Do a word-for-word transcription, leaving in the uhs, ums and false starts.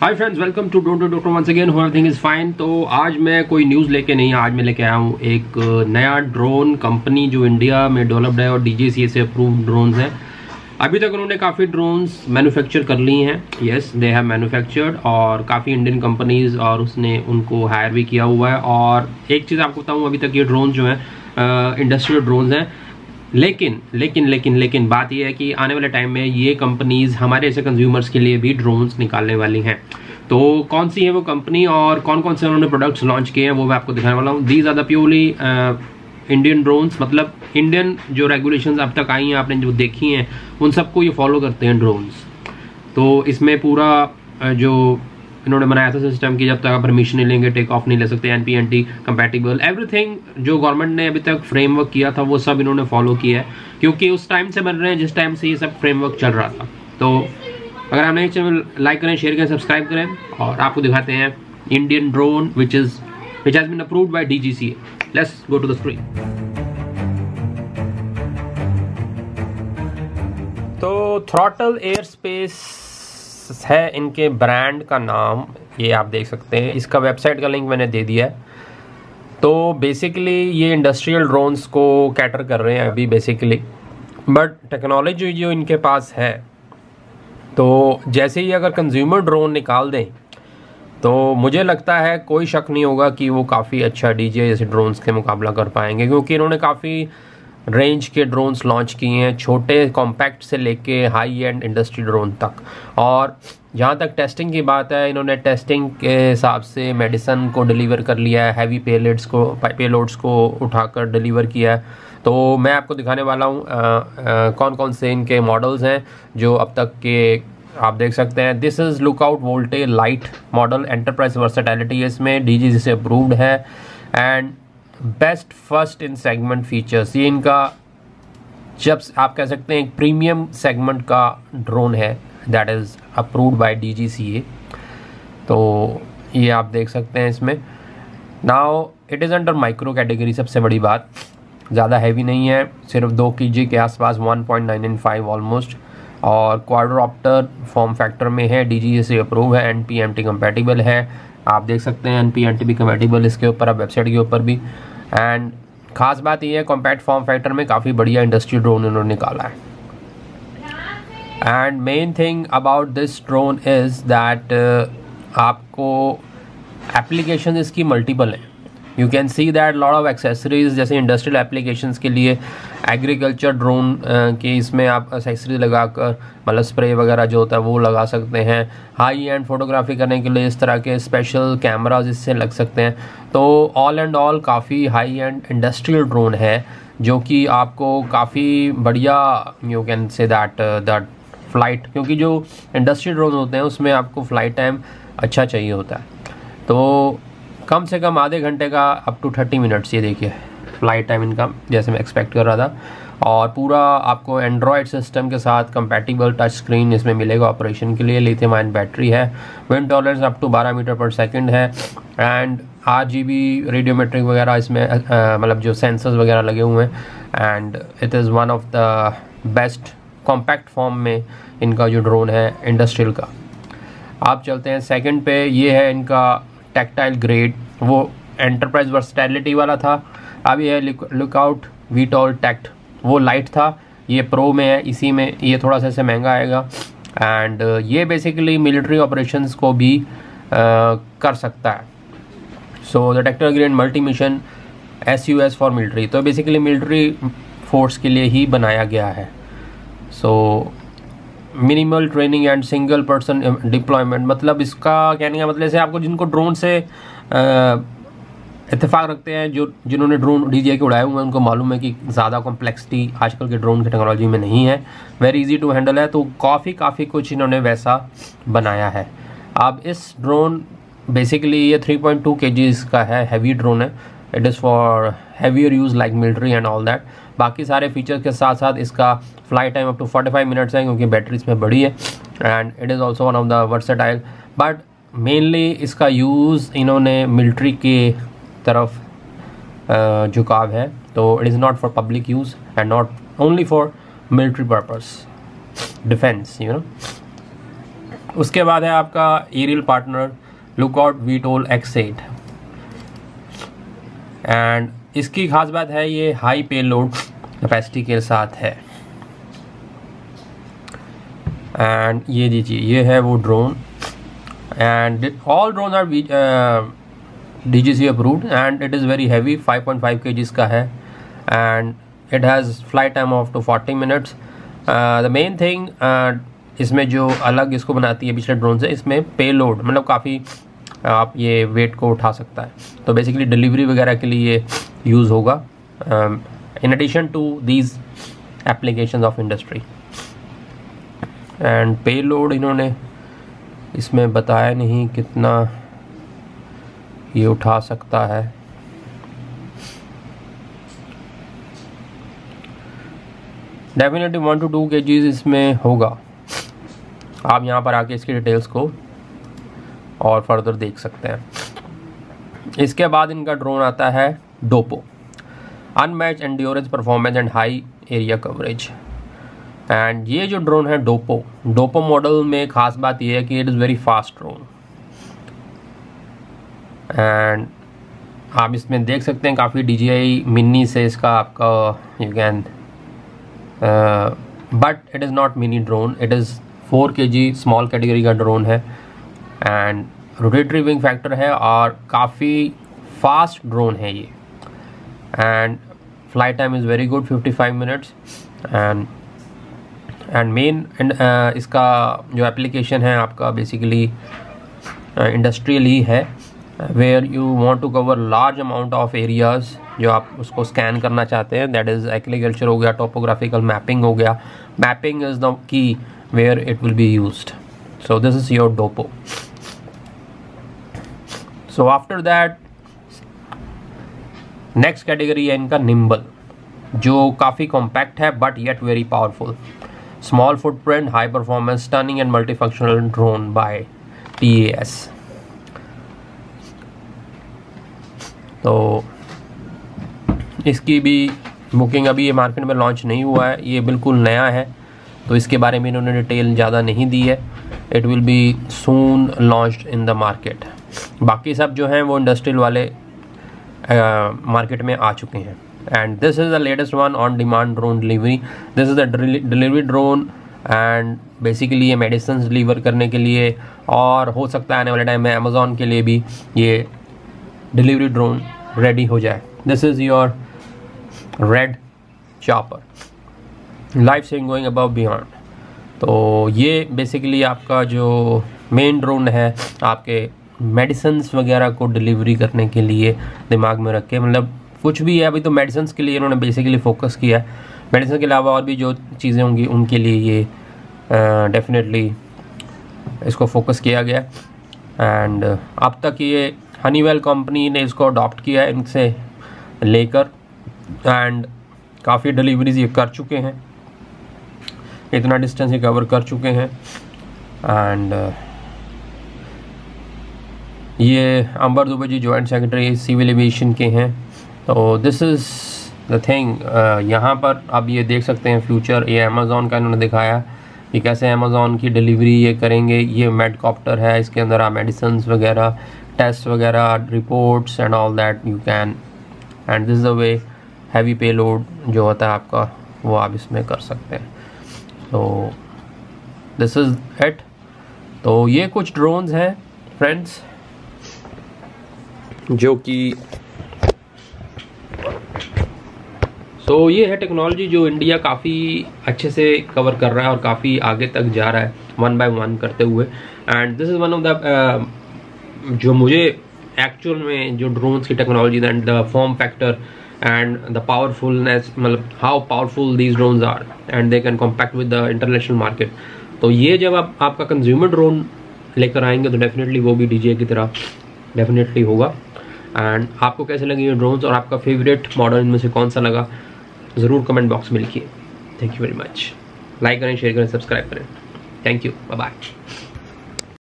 Hi friends, welcome to don't doctor once again, hope everything is fine. तो आज मैं कोई न्यूज़ लेके नहीं, आज मैं लेके आया हूँ एक नया ड्रोन कंपनी जो इंडिया में डेवलप्ड है और डीजीसीए से अप्रूव्ड ड्रोन्स है। अभी तक उन्होंने काफ़ी ड्रोन्स मैन्युफैक्चर कर ली हैं, येस दे हैव मैन्युफैक्चर्ड, और काफ़ी इंडियन कंपनीज और उसने उनको हायर भी किया हुआ है। और एक चीज़ आपको बताऊँ, अभी तक ये ड्रोन जो हैं इंडस्ट्रियल ड्रोन्स हैं, लेकिन लेकिन लेकिन लेकिन बात यह है कि आने वाले टाइम में ये कंपनीज हमारे ऐसे कंज्यूमर्स के लिए भी ड्रोन्स निकालने वाली हैं। तो कौन सी है वो कंपनी और कौन कौन से उन्होंने प्रोडक्ट्स लॉन्च किए हैं वो मैं आपको दिखाने वाला हूँ। These are the purely Indian drones, मतलब इंडियन जो रेगुलेशंस अब तक आई हैं, आपने जो देखी हैं, उन सबको ये फॉलो करते हैं ड्रोन्स। तो इसमें पूरा uh, जो इन्होंने बनाया था सिस्टम की, जब तक आप परमिशन नहीं लेंगे टेक ऑफ नहीं ले सकते, N P N T compatible, everything जो गवर्नमेंट ने अभी तक फ्रेमवर्क किया था वो सब इन्होंने फॉलो किया है, क्योंकि उस टाइम से बन रहे हैं जिस टाइम से ये सब फ्रेमवर्क चल रहा था। तो अगर आप नए चैनल लाइक करें, शेयर करें, सब्सक्राइब करें, और आपको दिखाते हैं Indian drone which is which has been approved by DGCA. Let's go to the screen. तो थ्रॉटल एयर स्पेस है इनके ब्रांड का नाम, ये आप देख सकते हैं। इसका वेबसाइट का लिंक मैंने दे दिया है। तो बेसिकली ये इंडस्ट्रियल ड्रोन्स को कैटर कर रहे हैं अभी बेसिकली, बट टेक्नोलॉजी जो इनके पास है, तो जैसे ही अगर कंज्यूमर ड्रोन निकाल दें तो मुझे लगता है कोई शक नहीं होगा कि वो काफ़ी अच्छा डीजे जैसे ड्रोन्स के मुकाबला कर पाएंगे, क्योंकि इन्होंने काफ़ी रेंज के ड्रोन्स लॉन्च किए हैं, छोटे कॉम्पैक्ट से लेके हाई एंड इंडस्ट्री ड्रोन तक। और जहाँ तक टेस्टिंग की बात है, इन्होंने टेस्टिंग के हिसाब से मेडिसिन को डिलीवर कर लिया है, हैवी पेलोड्स को पेलोड्स को उठाकर डिलीवर किया है। तो मैं आपको दिखाने वाला हूँ कौन कौन से इनके मॉडल्स हैं जो अब तक के आप देख सकते हैं। दिस इज़ लुकआउट वोल्टे लाइट मॉडल, एंटरप्राइज वर्सेटैलिटी इसमें डीजीसी से अप्रूव्ड है, and best first in segment features. ये इनका जब आप कह सकते हैं एक प्रीमियम सेगमेंट का ड्रोन है, that is approved by DGCA. तो ये आप देख सकते हैं इसमें। Now it is under micro category, सबसे बड़ी बात, ज़्यादा हैवी नहीं है, सिर्फ दो केजी के आसपास, one point nine nine five almost, और क्वाड्रॉप्टर फॉर्म फैक्टर में है, डीजीसीए अप्रूव है, N P M T compatible है। आप देख सकते हैं एन पी एन टी भी कंपैटिबल इसके ऊपर, अब वेबसाइट के ऊपर भी। एंड ख़ास बात ये है, कॉम्पैक्ट फॉर्म फैक्टर में काफ़ी बढ़िया इंडस्ट्री ड्रोन इन्होंने निकाला है। And main thing about this drone is that आपको एप्लीकेशन इसकी मल्टीपल है। You can see that lot of accessories, जैसे इंडस्ट्रियल एप्लीकेशंस के लिए एग्रीकल्चर ड्रोन के इसमें आप एक्सेसरीज लगाकर, मतलब स्प्रे वगैरह जो होता है वो लगा सकते हैं। हाई एंड फोटोग्राफी करने के लिए इस तरह के स्पेशल कैमराज इससे लग सकते हैं। तो ऑल एंड ऑल काफ़ी हाई एंड इंडस्ट्रियल ड्रोन है, जो कि आपको काफ़ी बढ़िया, you can say that that flight, क्योंकि जो इंडस्ट्रियल ड्रोन होते हैं उसमें आपको फ्लाइट टाइम अच्छा चाहिए होता है। तो कम से कम आधे घंटे का अप टू थर्टी मिनट्स, ये देखिए फ्लाइट टाइम इनका, जैसे मैं एक्सपेक्ट कर रहा था। और पूरा आपको एंड्रॉयड सिस्टम के साथ कंपैटिबल टच स्क्रीन इसमें मिलेगा ऑपरेशन के लिए। लिथियम आयन बैटरी है, विंड टॉलरेंस अप टू बारह मीटर पर सेकंड है, and R G B radiometric वगैरह इसमें मतलब जो सेंसर्स वगैरह लगे हुए हैं। And it is one of the best compact form में इनका जो ड्रोन है इंडस्ट्रियल का। आप चलते हैं सेकेंड पे, ये है इनका टैक्टाइल ग्रेड, वो एंटरप्राइज वर्सेटैलिटी वाला था। अब ये है लुकआउट वीटॉल टैक्ट, वो लाइट था, ये प्रो में है, इसी में ये थोड़ा सा इससे महंगा आएगा। एंड ये बेसिकली मिलिट्री ऑपरेशंस को भी uh, कर सकता है। So the tactile grade multi mission S U S for military, तो बेसिकली मिलिट्री फोर्स के लिए ही बनाया गया है। So minimal training and single person deployment, मतलब इसका कहने का मतलब से आपको जिनको ड्रोन से इत्तेफाक रखते हैं, जो जिन्होंने ड्रोन डीजे के उड़ाए हुए हैं, उनको मालूम है कि ज़्यादा कॉम्प्लेक्सिटी आजकल के ड्रोन की टेक्नोलॉजी में नहीं है, वेरी इजी टू हैंडल है। तो काफ़ी काफ़ी कुछ इन्होंने वैसा बनाया है। अब इस ड्रोन बेसिकली ये थ्री पॉइंट टू केजीज़ का है, हैवी ड्रोन है, it is for heavier use like military and all that. बाकी सारे फीचर्स के साथ साथ इसका flight time up to forty five minutes है, क्योंकि बैटरी इसमें बड़ी है, and it is also one of the versatile. But mainly इसका यूज़ इन्होंने मिलिट्री के तरफ झुकाव है, तो it is not for public use and not only for military purpose, defence, you know. उसके बाद है आपका aerial partner lookout VTOL X eight, and इसकी खास बात है ये हाई पेलोड कैपेसिटी के साथ है। एंड ये दीजिए, ये है वो drone, and all drone R D G C approved and it is very heavy, five point five KGs का है, and it has flight time of to forty minutes. The main thing इसमें जो अलग इसको बनाती है पिछले ड्रोन से, इसमें पे लोड मतलब काफ़ी आप ये वेट को उठा सकता है, तो बेसिकली डिलीवरी वगैरह के लिए ये यूज़ होगा in addition to these applications of industry. And payload इन्होंने इसमें बताया नहीं कितना ये उठा सकता है। डेफिनेटली वन टू टू के जीज इसमें होगा। आप यहाँ पर आके इसकी डिटेल्स को और फर्दर देख सकते हैं। इसके बाद इनका ड्रोन आता है Dopo, unmatch endurance performance and high area coverage. And ये जो ड्रोन है डोपो डोपो मॉडल में खास बात ये है कि it is very fast drone, and आप इसमें देख सकते हैं काफ़ी डी जी आई मिनी से इसका आपका you can, but it is not mini drone, it is four K G small category का ड्रोन है, एंड रोटेटरी विंग फैक्टर है और काफ़ी फास्ट ड्रोन है ये, and flight time is very good, fifty five minutes. And and main इसका जो application है आपका बेसिकली इंडस्ट्रियल ही है, where you want to cover large amount of areas जो आप उसको स्कैन करना चाहते हैं, दैट इज़ एग्रीकल्चर हो गया, टोपोग्राफिकल मैपिंग हो गया। Mapping is the key where it will be used, so this is your Dopo. So after that next category है इनका निम्बल, जो काफ़ी कॉम्पैक्ट है but yet very powerful. Small footprint, high performance, stunning and multifunctional drone by T A S. तो इसकी भी booking अभी ये मार्केट में लॉन्च नहीं हुआ है, ये बिल्कुल नया है, तो इसके बारे में इन्होंने डिटेल ज़्यादा नहीं दी है। It will be soon launched in the market. बाकी सब जो हैं वो इंडस्ट्रियल वाले मार्केट uh, में आ चुके हैं। And this is the latest one on demand drone delivery. This is the delivery drone, and basically ये मेडिसिन डिलीवर करने के लिए, और हो सकता है आने वाले टाइम में अमेज़ॉन के लिए भी ये डिलीवरी ड्रोन रेडी हो जाए। This is your red chopper, life saving going above beyond. तो ये बेसिकली आपका जो मेन ड्रोन है आपके मेडिसिन्स वगैरह को डिलीवरी करने के लिए दिमाग में रख के, मतलब कुछ भी है अभी तो मेडिसिन्स के लिए इन्होंने बेसिकली फोकस किया है। मेडिसिन के अलावा और भी जो चीज़ें होंगी उनके लिए ये डेफिनेटली uh, इसको फोकस किया गया। एंड uh, अब तक ये हनीवेल कंपनी ने इसको अडॉप्ट किया है इनसे लेकर, एंड काफ़ी डिलीवरीज ये कर चुके हैं, इतना डिस्टेंस ये कवर कर चुके हैं। एंड uh, ये Amber Dubey ji joint secretary civil aviation के हैं। तो दिस इज़ द थिंग। यहाँ पर आप ये देख सकते हैं फ्यूचर, ये अमेज़ॉन का इन्होंने दिखाया कि कैसे अमेज़ॉन की डिलीवरी ये करेंगे। ये मेडकॉप्टर है, इसके अंदर आप मेडिसिन वगैरह, टेस्ट वगैरह, reports and all that you can, and this is the way heavy payload जो होता है आपका वो आप इसमें कर सकते हैं। तो दिस इज़ इट। तो ये कुछ ड्रोन्स हैं फ्रेंड्स जो कि सो so, ये है टेक्नोलॉजी जो इंडिया काफ़ी अच्छे से कवर कर रहा है और काफ़ी आगे तक जा रहा है वन बाय वन करते हुए। And this is one of the जो मुझे एक्चुअल में जो ड्रोन्स की technology and the form factor and the powerfulness, मतलब how powerful these drones are and they can compact with the international market. तो ये जब आप आपका कंज्यूमर ड्रोन लेकर आएंगे तो डेफिनेटली वो भी डीजे की तरह डेफिनेटली होगा। एंड आपको कैसे लगे ये ड्रोन्स और आपका फेवरेट मॉडल इनमें से कौन सा लगा ज़रूर कमेंट बॉक्स में लिखिए। Thank you very much. Like करें, शेयर करें, सब्सक्राइब करें। Thank you, bye bye.